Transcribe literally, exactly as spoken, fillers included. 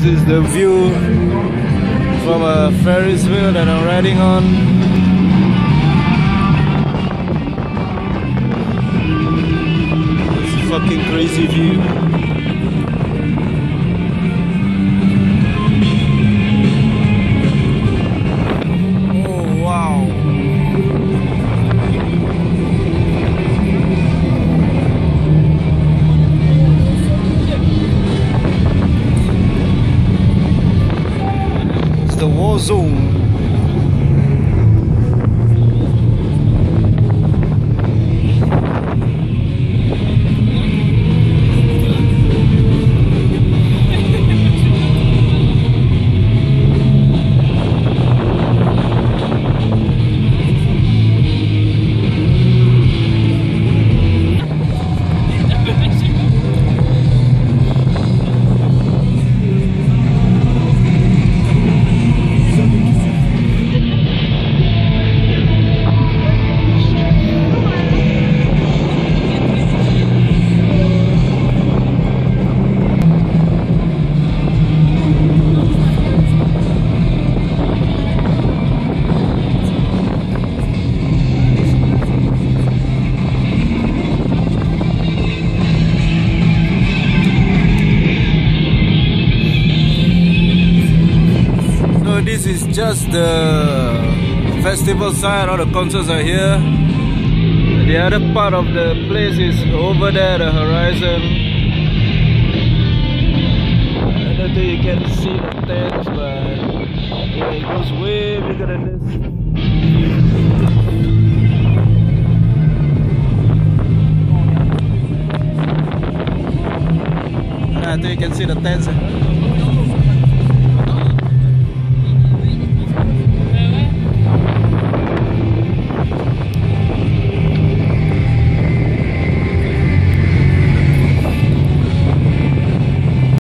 is the view from a ferris wheel that I'm riding on. It's a fucking crazy view. Oh wow. The war zone. This is just the festival side. All the concerts are here. The other part of the place is over there, the horizon. I don't think you can see the tents, but yeah, it goes way bigger than this. I think you can see the tents.